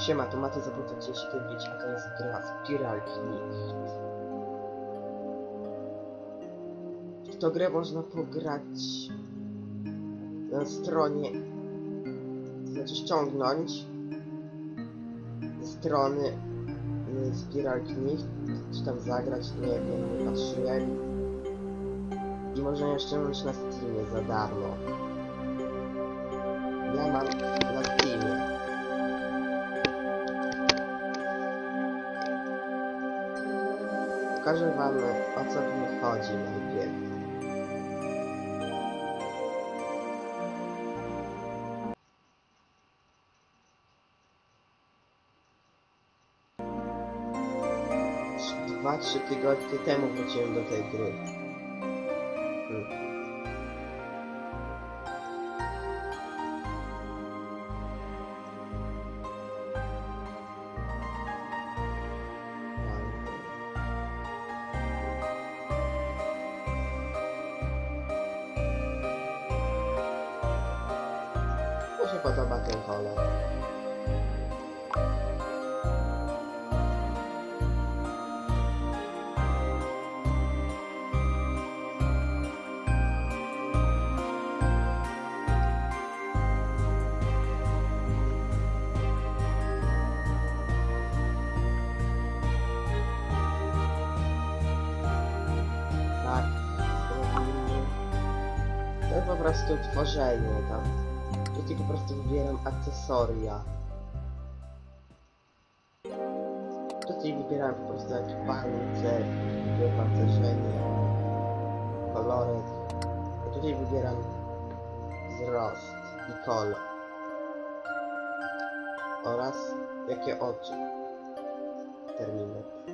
Siema, to Maty Zabójca 35, a to jest gra Spiral Knight. W tą grę można pograć na stronie, znaczy ściągnąć ze strony Spiral Knight, czy tam zagrać, nie wiem, nie patrzyłem. I można ją ściągnąć na Steamie za darmo. Ja mam na Steamie. Pokażę wam, o co w niej chodzi najpierw. Dwa, 3 tygodnie temu wróciłem do tej gry. Mi się podoba ten kolor. Tak, to jest po prostu tworzenie tam. Tutaj po prostu wybieram akcesoria. Tutaj wybieram po prostu jak pancerz, wypancerzenie, kolorek. A tutaj wybieram wzrost i kolor. Oraz jakie oczy. Terminat.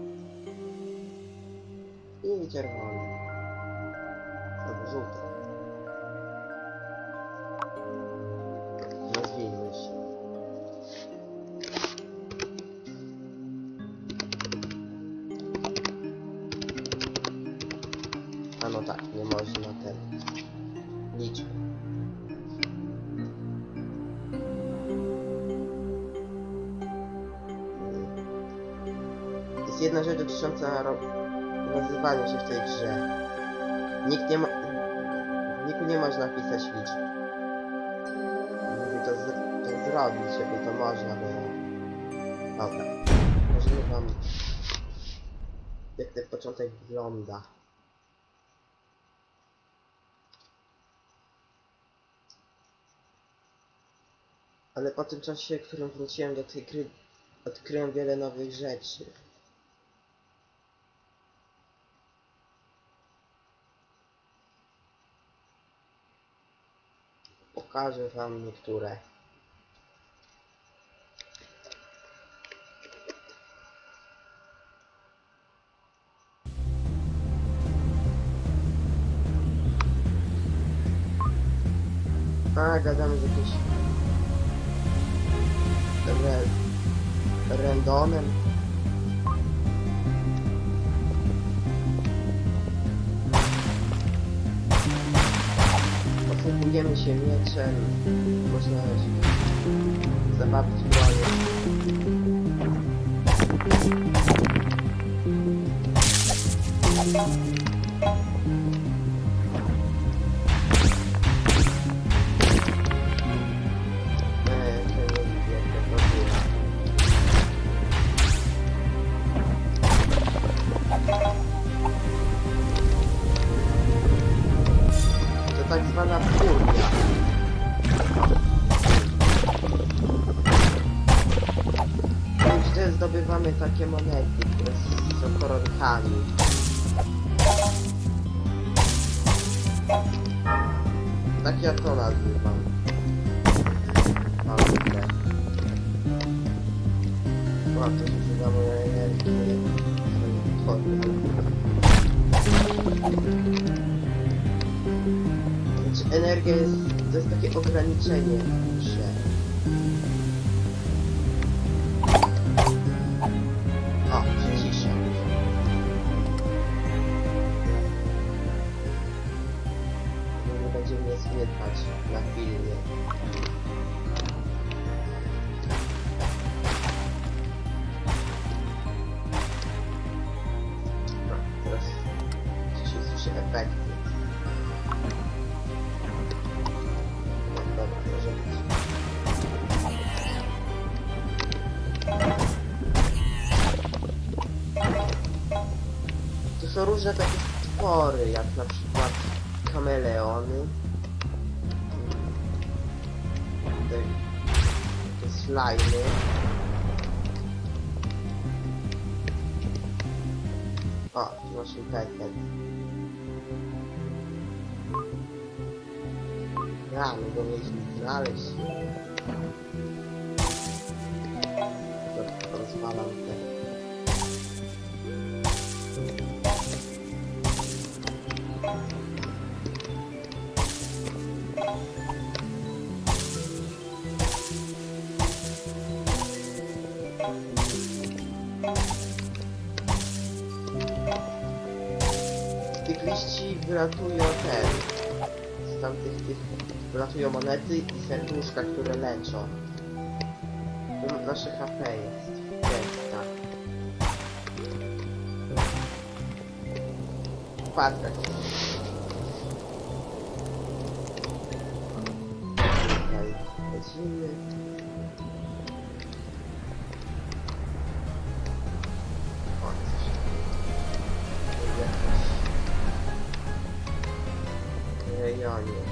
I czerwony. Albo żółty. Nazwijmy się. A no tak, nie można ten liczby. Jest jedna rzecz dotycząca nazywania się w tej grze. Nikt nie można wpisać liczb. Żeby to zrobić, żeby to można było. Dobra. Możemy wam jak ten początek wygląda. Ale po tym czasie, w którym wróciłem do tej gry, odkryłem wiele nowych rzeczy. Pokażę wam niektóre. A, gadamy z jakimś randomem. Posługujemy się mieczem, można zabawić broję. To tak zwana furia. Gdzie zdobywamy takie monety, które są koronkami. Tak ja to nazywam. O, to używa mojej energii. Znaczy, energia jest... to jest takie ograniczenie, że... O, przyciszę. Nie będzie mnie słychać na filmie. są różne takie stwory, jak na przykład kameleony. Te slajmy. O, tu masz impetet. Ja, no go mieliśmy znaleźć. To rozwalam te. Cykliści wylatują te. Z tamtych tych wylatują monety i serduszka, które leczą. Tu nasze HP jest. Jest, tak. Kwadrat. Tutaj lecimy. O, coś. W rejonie.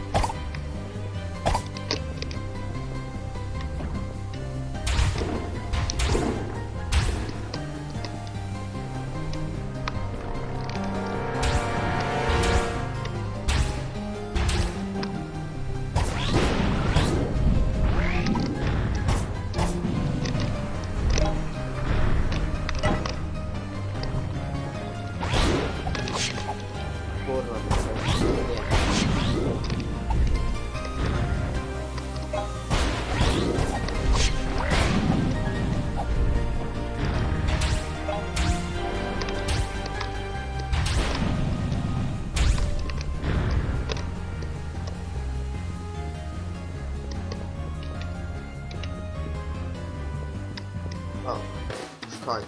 Kurwa, nie. O, skończ.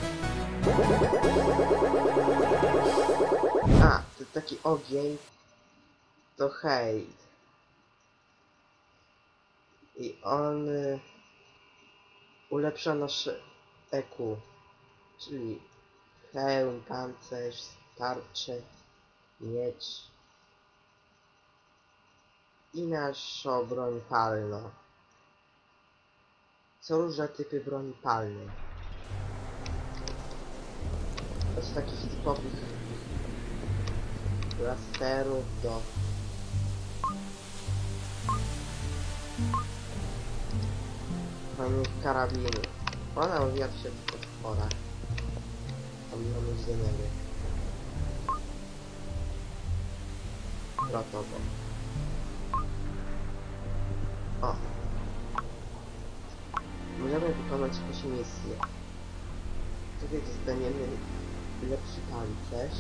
A, to taki ogień to hejt. I on ulepsza nasze EQ, czyli hełm, pancerz, tarcze, miecz i naszą broń palną. Są różne typy broni palnej. Od takich typowych laserów do fajnych karabinów. Ona mówiła się w potworach. Tam mamy widzenie. Protobok. O! Możemy wykonać jakąś misję. Tutaj dostaniemy lepszy pancerz.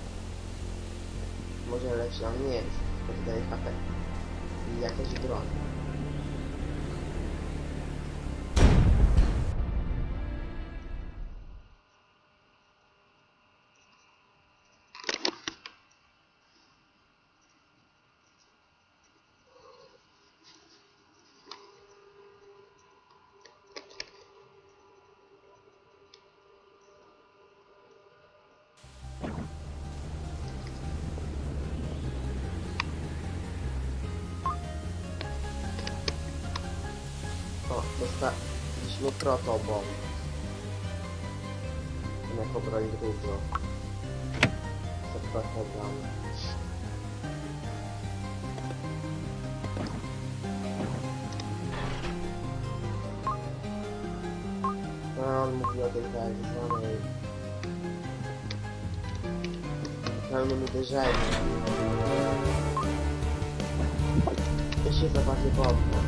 Może lepszy, ale nie jest. Tylko dodaje HP. I jakaś broń. O, dostaliśmy protobomb. Jako broń drugą. To protobomb. No, on mówi o tej tak zwanej pełnym uderzeniu. To się za bardzo bobno.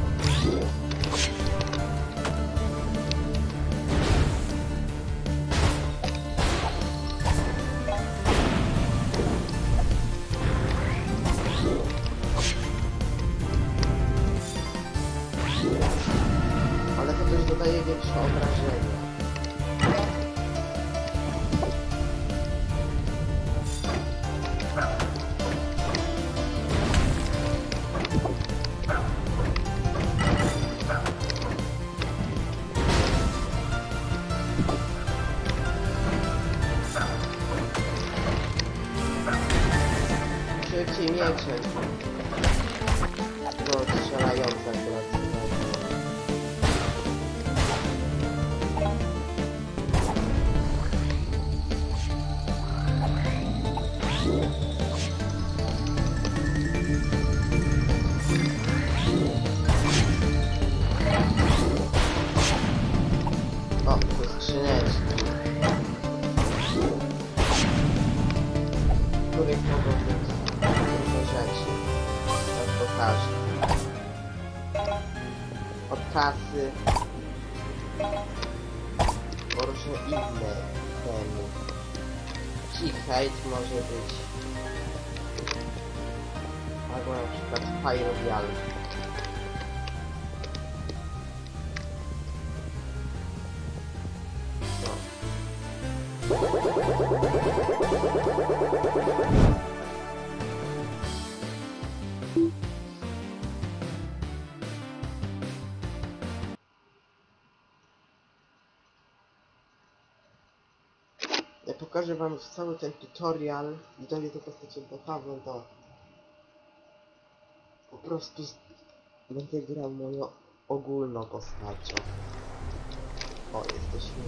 Ale to też dodaje większe obrażenia. mieczem. To strzelające akurat. O, to skrzyneczki. W których mogą być różne rzeczy. Tak pokażę. Od kasy. Po różne inne temy. Hate może być. Albo na przykład Pyrobial. Ja pokażę wam cały ten tutorial i dojdę do postaci naprawdę to po prostu będę grał moją ogólną postacią. O, jesteśmy.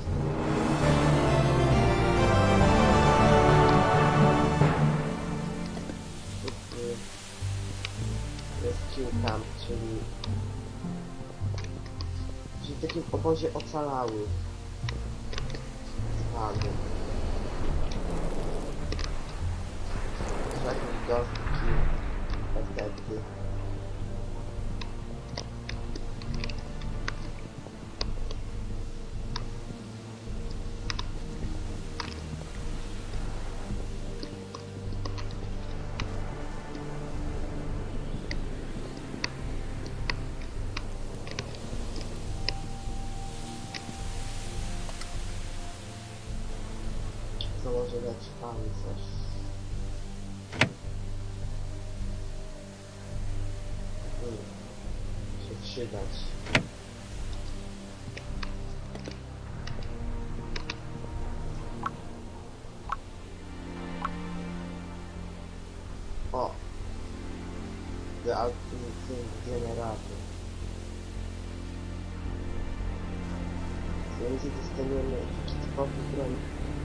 Rescue Camp, czyli w takim obozie ocalałych. Spady. Jakieś gostki, efekty. Założę lecz pancerz. Się przydać. O! Deaktywacyjny generator. Więc dostaniemy typowy broń.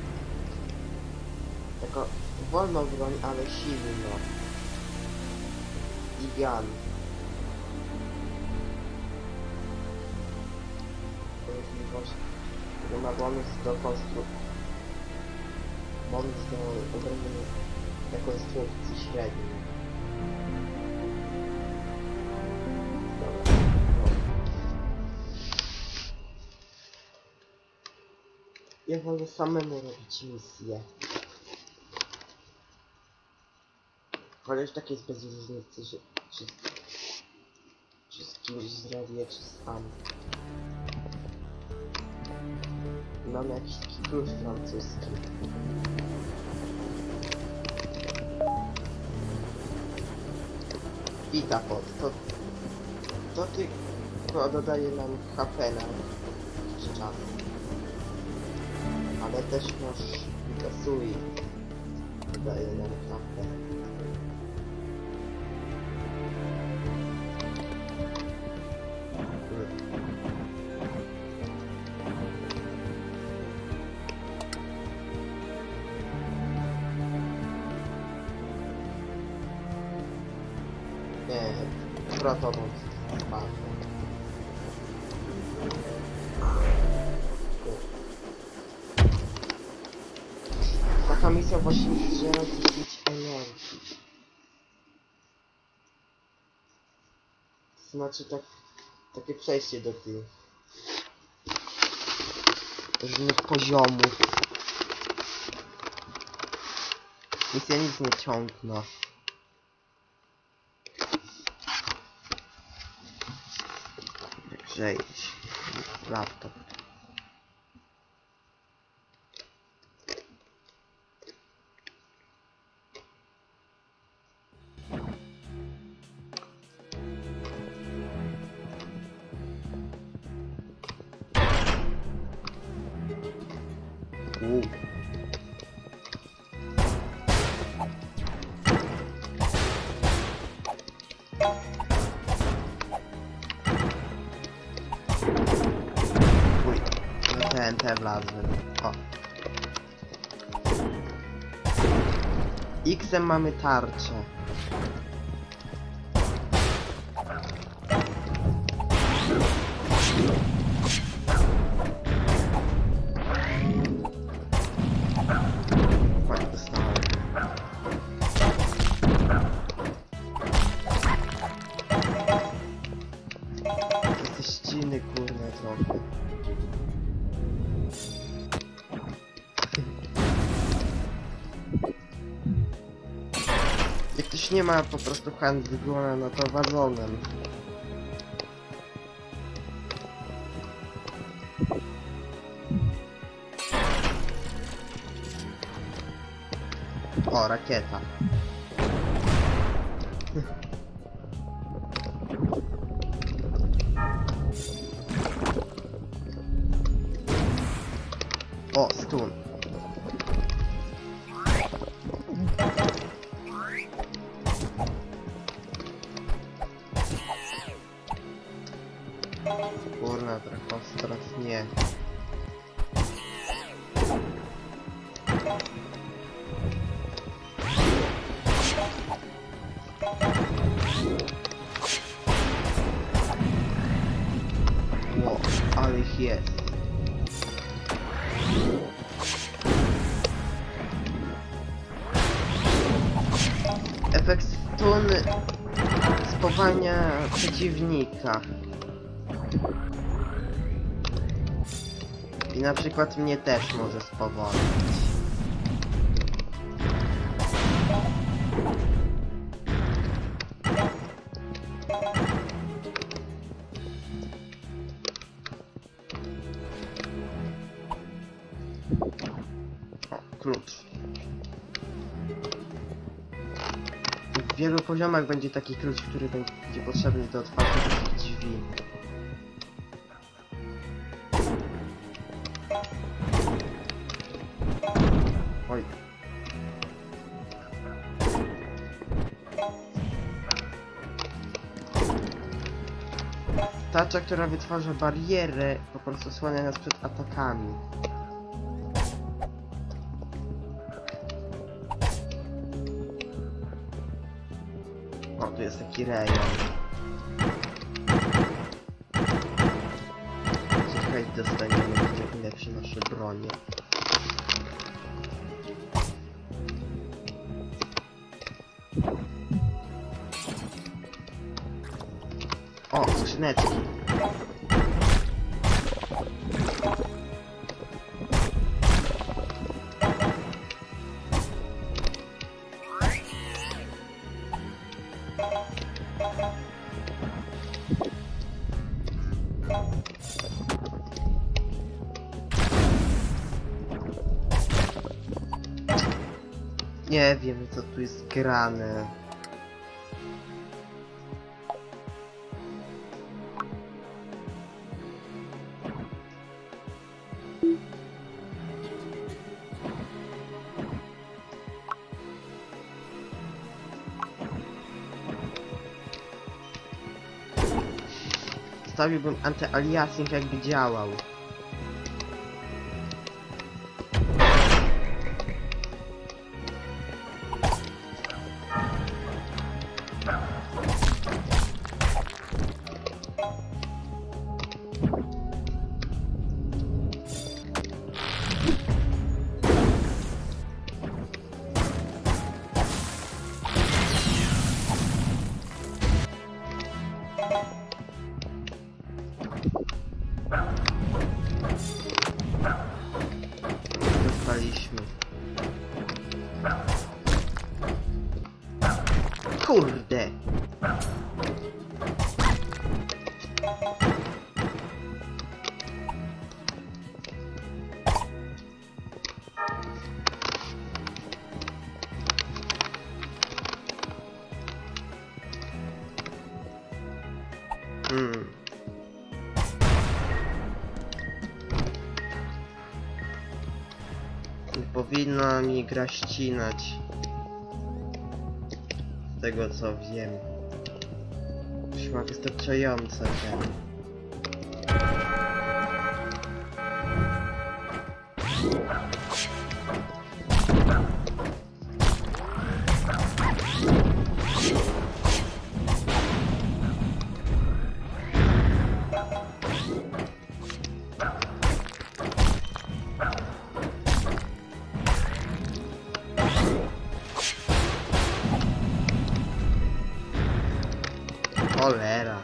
Taką wolną broń, ale silną. I gun. Możliwość, że ma bonus do konstrukcji. Bonus do obrony konstrukcji średniej. Dobra. No. Ja wolę samemu robić misję. Chociaż tak jest bez różnicy, że czy z kimś zrobię, czy sam. Mam jakiś taki klucz francuski. Vitapod, to tylko dodaje nam HP na jakiś czas. Ale też nasz Vitasui dodaje nam HP. Nie, protową spadł. Taka misja właśnie zdziela 10 energii. To znaczy takie przejście do tych różnych poziomów. Misja nic nie ciągnie. Przejść. Laptop. TNT wlazłem. O. X-em mamy tarczę. Oj, dostałem. Te ściny kurne trochę. Jak ktoś nie ma po prostu handguna, no to wazonem. O, rakieta. O, stun. Kurna, Dracostrat nie. Ło, ale ich jest. Efekt stun spowalnia przeciwnika. I na przykład mnie też może spowolnić. O, klucz. W wielu poziomach będzie taki klucz, który będzie potrzebny do otwarcia takich drzwi. Oj. Tarcza, która wytwarza barierę, po prostu słania nas przed atakami. O, tu jest taki rejon. Czekaj, dostaniemy, gdzie lepsze nasze bronie. O, skrzyneczki. Nie wiem, co tu jest grane. Stawiłbym anty-aliasing, jakby działał. Dostaliśmy. Kurde! Nie powinna mi gra ścinać. Z tego co wiem. Już ma wystarczające ten. Cholera.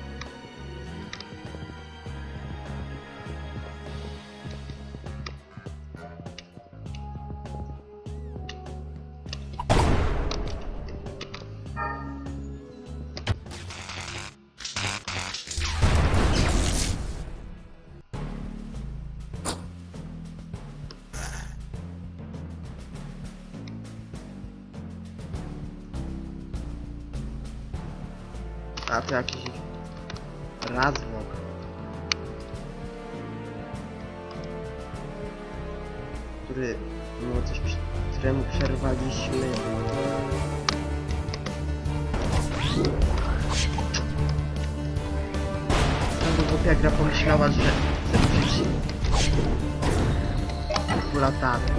A to jakiś razwok. Któremu przerwaliśmy. Ta głupia gra pomyślała, że chce użyć full ataku.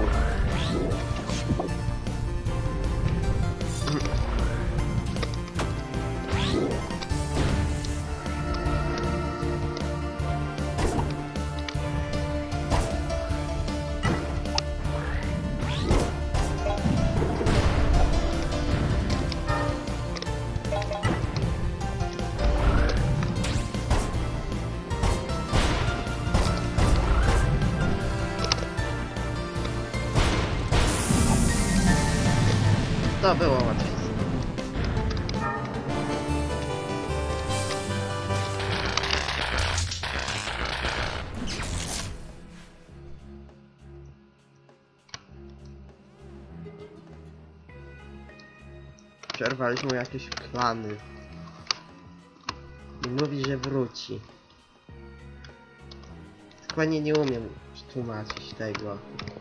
To było łatwiej. Przerwaliśmy mu jakieś klany. I mówi, że wróci. Dokładnie nie umiem tłumaczyć tego.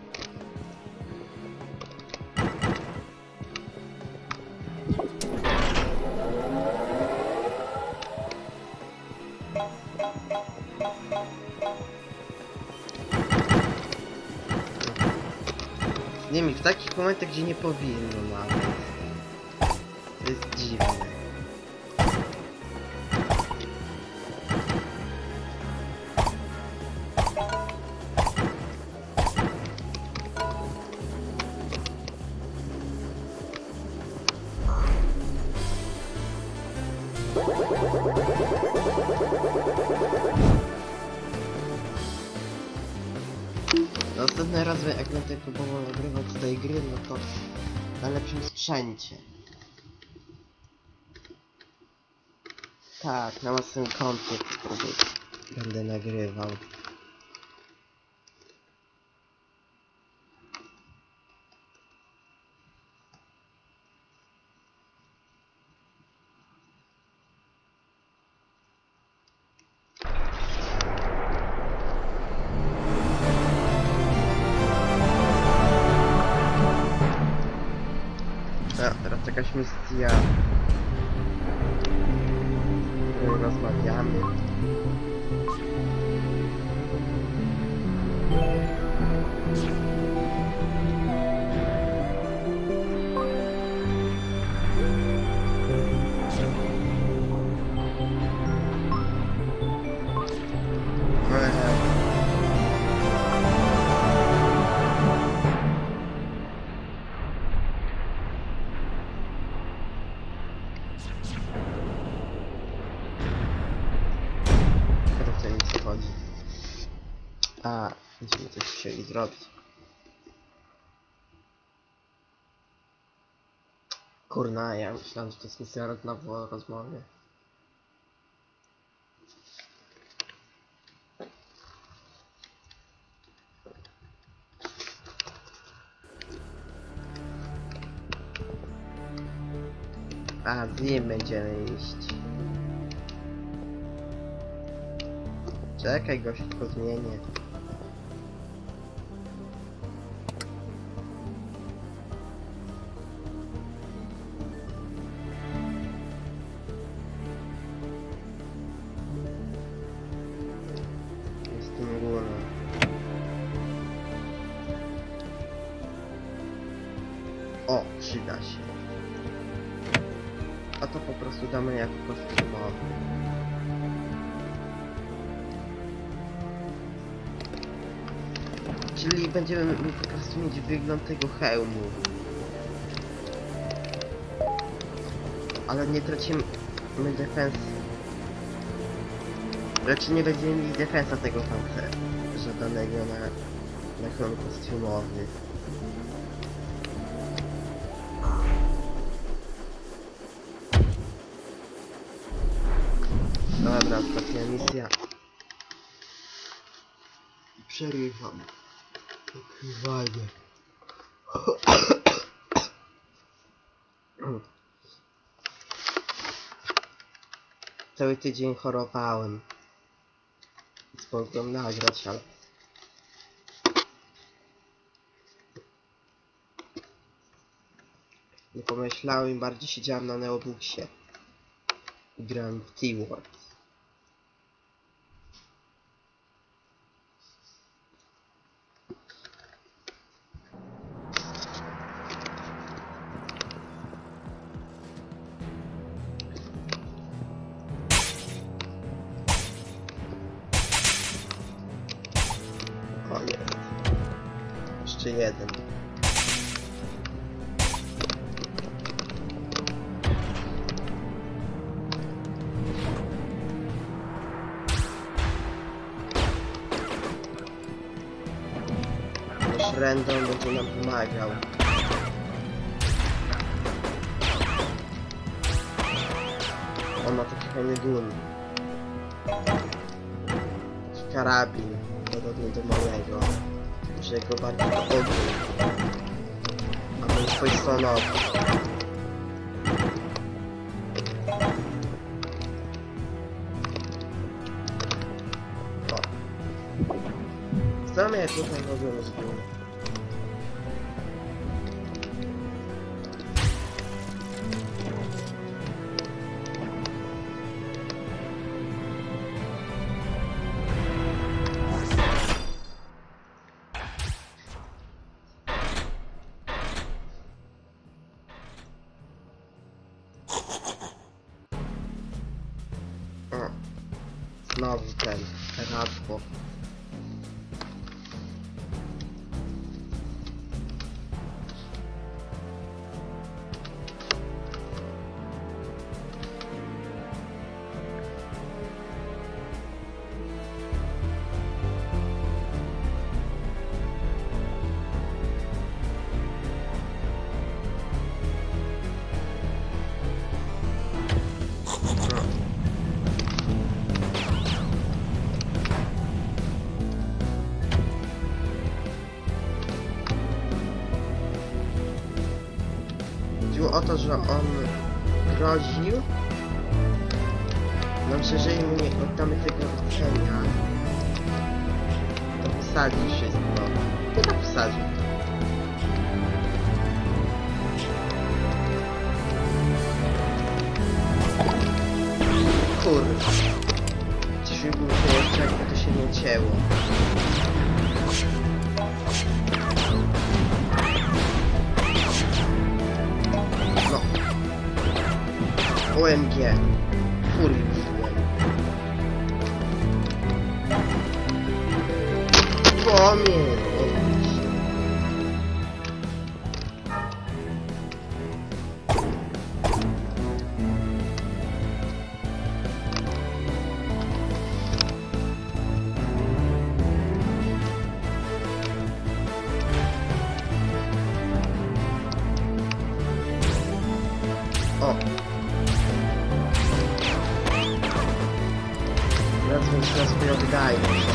Nie wiem, w takich momentach, gdzie nie powinno nawet. To jest dziwne. Następny raz jak będę próbował nagrywać z tej gry, no to na lepszym sprzęcie. Tak, na własnym koncie będę nagrywał. Teraz jakaś misja. Rozmawiamy. A, będziemy coś chcieli zrobić. Kurna, ja myślałem, że to jest misja rozmowy o rozmowie. A, z nim będziemy iść. Czekaj, gość tylko zmienię. Jestem górą. O, przyda się. A to po prostu damy jako kostiumowy. Czyli będziemy po prostu mieć wygląd tego hełmu. Ale nie tracimy defensy. Raczej nie będziemy mieli defensa tego pancerza żadanego na chrom kostiumowy. Dobra, ostatnia misja. Przerywam. Pokrywanie. Cały tydzień chorowałem. Mogłem nagrać, ale... nie pomyślałem, bardziej siedziałem na Neobusie. I grałem w T-Wars. Koniec. Jeszcze jeden. Nasz random będzie nam pomagał. On ma taki fajny gun. Taki karabin, podobny do mojego. Że go bardziej do ognia. A mój poisonowy. Co mnie tutaj robią z góry? Znowu ten radło. O to, że on groził nam, że jeżeli mu nie oddamy tego rdzenia, to posadzi wszystko. To tak posadzi. Kurde. Dzisiaj był się jeszcze, jakby to się nie cięło. OMG. Furii użyłem. Płomień. O. Teraz swoją wydajność.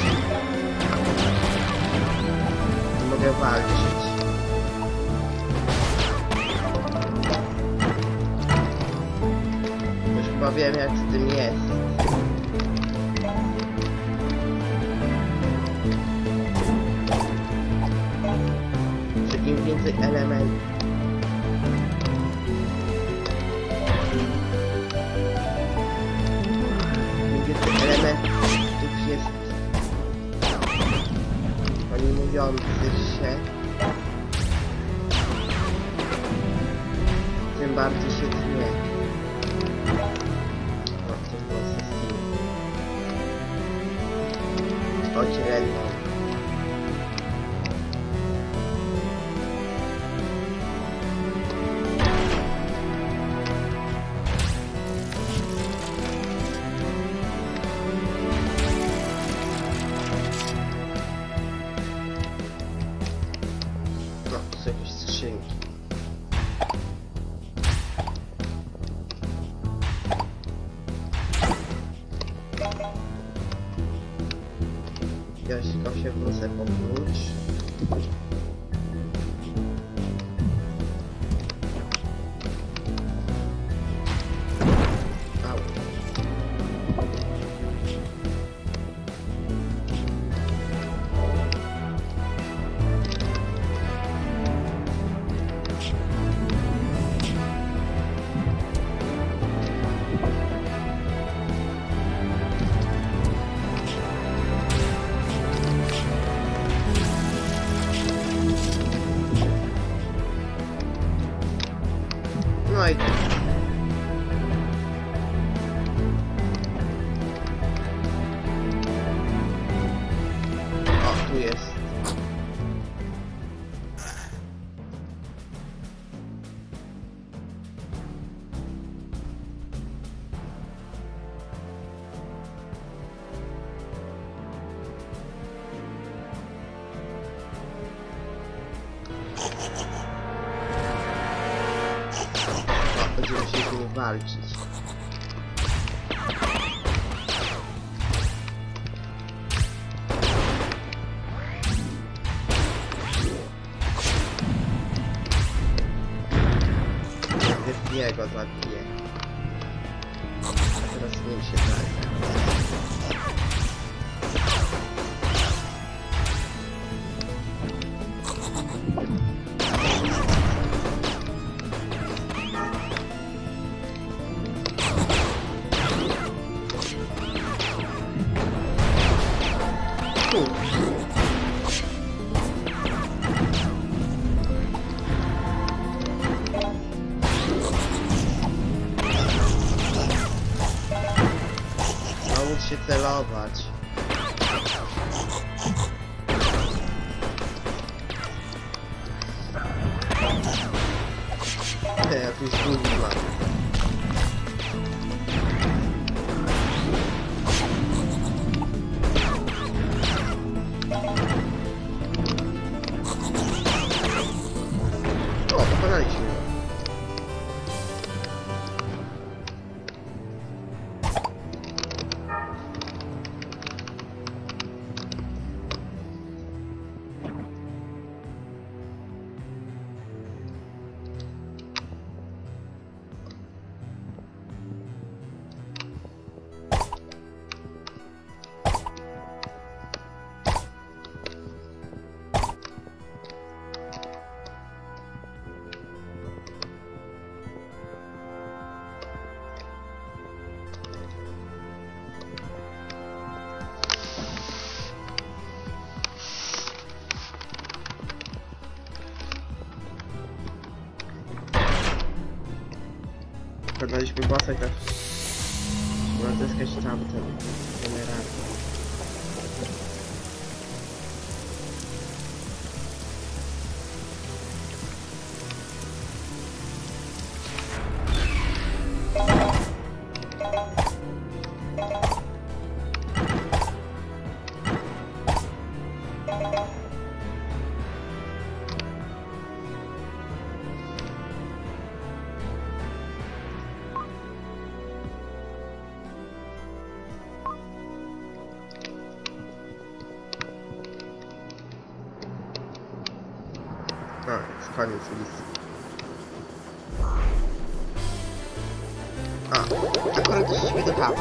Nie mogę walczyć. Już chyba wiem, jak z tym jest. Że im więcej elementów, jest animujących się, tym bardziej się tnie. O, to było sesji. Chodź, Renno. skrzynki. Ja tylko się wrócę po klucz. Au. No i o, tu jest. O, będziemy się z nim walczyć. Jego zabiję. A teraz z nim się zajmę. Naucz się celować. Jakiś gówno. O, pokonaliśmy go. Pokonaliśmy bossa i tak trzeba zyskać tamten generator. No, jest koniec listy. A, akurat doszliśmy do kawy.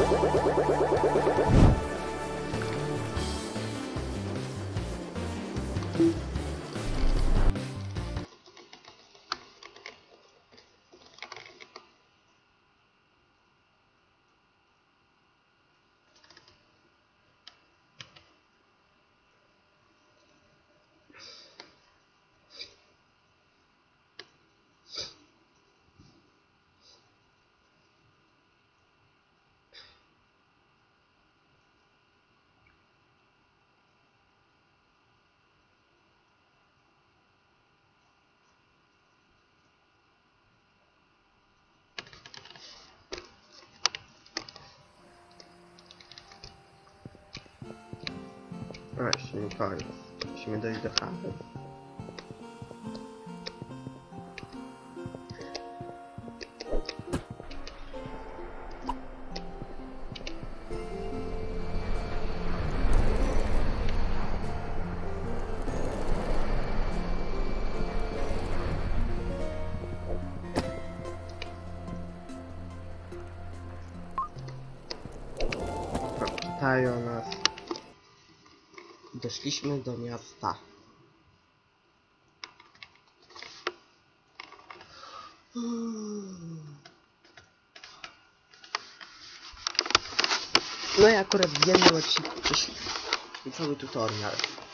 Właśnie, koniec. Musimy dojść do chaty. szukają nas. Doszliśmy do miasta. No i akurat w jednym odcinku przeszli cały tutorial.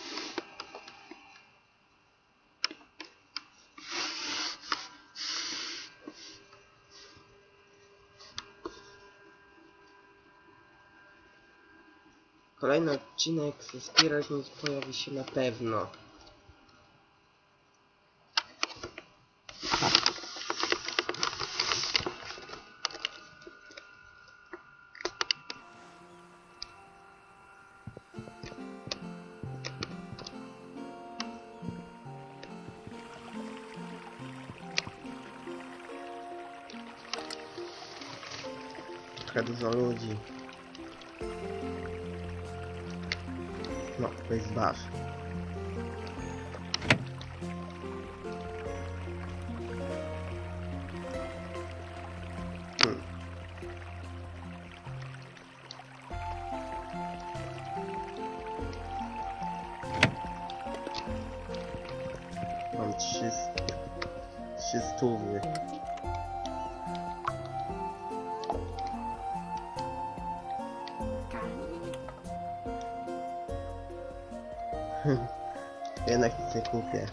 Kolejny odcinek ze Spiral News pojawi się na pewno. Trochę dużo ludzi. No, to jest wasz. Mam 300. Jednak nic nie kupię.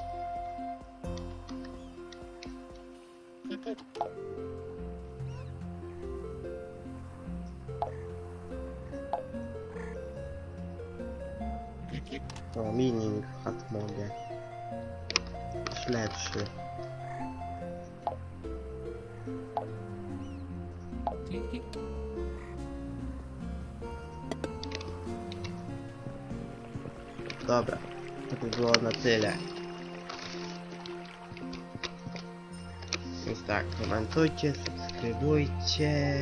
O, mining hat mogę. Lepszy. Dobra, to by było na tyle. Więc tak, komentujcie, subskrybujcie.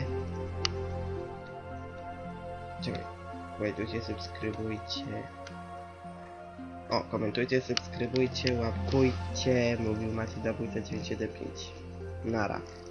Czekaj, komentujcie, subskrybujcie. O, komentujcie, subskrybujcie, łapkujcie. Mówił Maciej Zabójca 975. Nara.